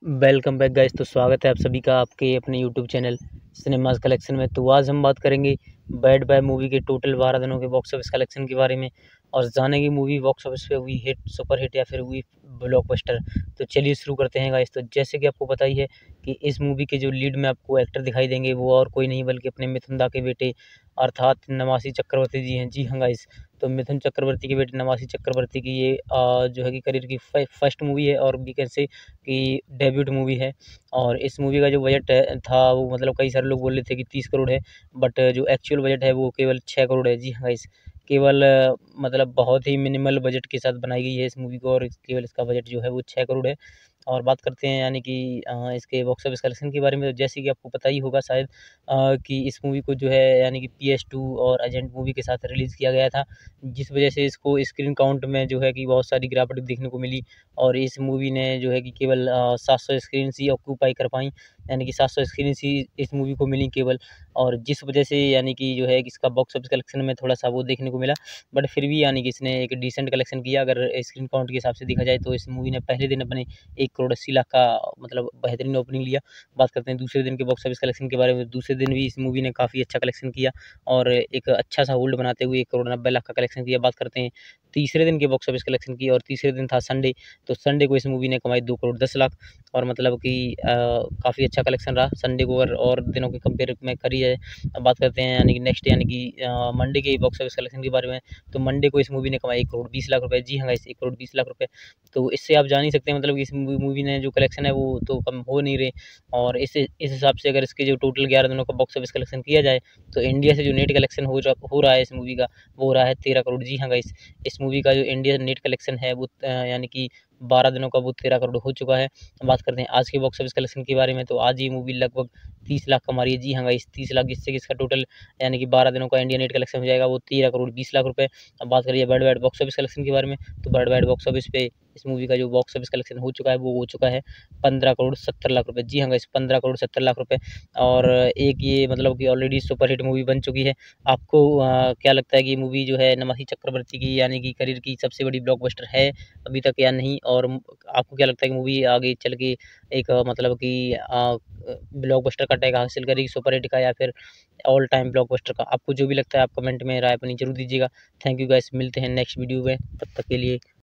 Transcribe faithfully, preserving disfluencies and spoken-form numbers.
Welcome back guys. तो स्वागत है आप सभी का आपके अपने यूट्यूब चैनल सिनेमास कलेक्शन में। तो आज हम बात करेंगे बैड बॉय मूवी के टोटल बारह दिनों के बॉक्स ऑफिस कलेक्शन के बारे में और जानेंगे मूवी बॉक्स ऑफिस पे हुई हिट, सुपर हिट या फिर हुई ब्लॉकबस्टर। तो चलिए शुरू करते हैं गाइस। तो जैसे कि आपको पता ही है कि इस मूवी के जो लीड में आपको एक्टर दिखाई देंगे वो और कोई नहीं बल्कि अपने मिथुन दा के बेटे अर्थात नवासी चक्रवर्ती जी हैं। जी हाँ गाइस, तो मिथुन चक्रवर्ती के बेटे नवासी चक्रवर्ती की ये आ, जो है कि करियर की फर्स्ट मूवी है और भी कैसे कि डेब्यूट मूवी है। और इस मूवी का जो बजट है था वो मतलब कई सारे लोग बोल रहे थे कि तीस करोड़ है, बट जो एक्चुअल बजट है वो केवल छः करोड़ है। जी हाँ गाइस, केवल अ, मतलब बहुत ही मिनिमल बजट के साथ बनाई गई है इस मूवी को और केवल इसका बजट जो है वो छः करोड़ है। और बात करते हैं यानी कि अ, इसके बॉक्स ऑफिस कलेक्शन के बारे में। तो जैसे कि आपको पता ही होगा शायद अ, कि इस मूवी को जो है यानी कि पी एस टू और एजेंट मूवी के साथ रिलीज़ किया गया था, जिस वजह से इसको स्क्रीन काउंट में जो है कि बहुत सारी गिरावट देखने को मिली। और इस मूवी ने जो है कि केवल अ, सात सौ स्क्रीन ही ऑक्यूपाई कर पाई, यानी कि सात सौ स्क्रीन ही इस मूवी को मिली केवल। और जिस वजह से यानी कि जो है कि इसका बॉक्स ऑफिस कलेक्शन में थोड़ा-सा वो देखने को मिला, बट फिर भी यानी कि इसने एक डिसेंट कलेक्शन किया। अगर स्क्रीन काउंट के हिसाब से देखा जाए तो इस मूवी ने पहले दिन अपने एक करोड़ अस्सी लाख का मतलब बेहतरीन ओपनिंग लिया। बात करते हैं दूसरे दिन के बॉक्स ऑफिस कलेक्शन के बारे में। दूसरे दिन भी इस मूवी ने काफ़ी अच्छा कलेक्शन किया और एक अच्छा-सा होल्ड बनाते हुए एक करोड़ नब्बे लाख का कलेक्शन किया। बात करते हैं तीसरे दिन के बॉक्स ऑफिस कलेक्शन की, और तीसरे दिन था संडे। तो संडे को इस मूवी ने कमाई दो करोड़ दस लाख, और मतलब कि अ, काफ़ी अच्छा कलेक्शन रहा संडे को अगर और दिनों के कंपेयर में करी जाए। अब बात करते हैं यानी कि नेक्स्ट यानी कि अ, मंडे के बॉक्स ऑफिस कलेक्शन के बारे में। तो मंडे को इस मूवी ने कमाई एक करोड़ बीस लाख रुपए। जी हाँ गाइस, एक करोड़ बीस लाख रुपए। तो इससे आप जान ही सकते हैं मतलब कि इस मूवी मूवी ने जो कलेक्शन है वो तो कम हो नहीं रहे। और इस इस हिसाब से अगर इसके जो टोटल ग्यारह दिनों का बॉक्स ऑफिस कलेक्शन किया जाए तो इंडिया से जो नेट कलेक्शन हो जा हो रहा है इस मूवी का, वो हो रहा है तेरह करोड़। जी हाँ गाइस, इस मूवी का जो इंडिया नेट कलेक्शन है वो अ, यानी कि बारह दिनों का वो तेरह करोड़ हो चुका है। बात करते हैं आज के बॉक्स ऑफिस कलेक्शन के बारे में। तो आज ये मूवी लगभग तीस लाख कमा रही है। जी हाँ गाइस, तीस लाख, जिससे कि इसका टोटल यानी कि बारह दिनों का इंडिया नेट कलेक्शन हो जाएगा वो तेरह करोड़ बीस लाख रुपए। अब बात करिए world wide box office collection के बारे में। तो वर्ल्ड वाइड बॉक्स ऑफिस पे इस मूवी का जो बॉक्स ऑफिस कलेक्शन हो चुका है वो हो चुका है पंद्रह करोड़ सत्तर लाख रुपए। जी हाँ गाइस, पंद्रह करोड़ सत्तर लाख रुपए। और एक ये मतलब कि ऑलरेडी सुपर हिट मूवी बन चुकी है। आपको अ, क्या लगता है कि ये मूवी जो है नवासी चक्रवर्ती की यानी कि करियर की सबसे बड़ी ब्लॉकबस्टर है अभी तक या नहीं? और म आपको क्या लगता है कि मूवी आगे चल के एक अ, मतलब कि अ, ब्लॉकबस्टर का टैग हासिल करेगी, सुपर हिट का या फिर ऑल टाइम ब्लॉकबस्टर का? आपको जो भी लगता है आप कमेंट में राय अपनी ज़रूर दीजिएगा। थैंक यू गाइस, मिलते हैं नेक्स्ट वीडियो में, तब तक के लिए।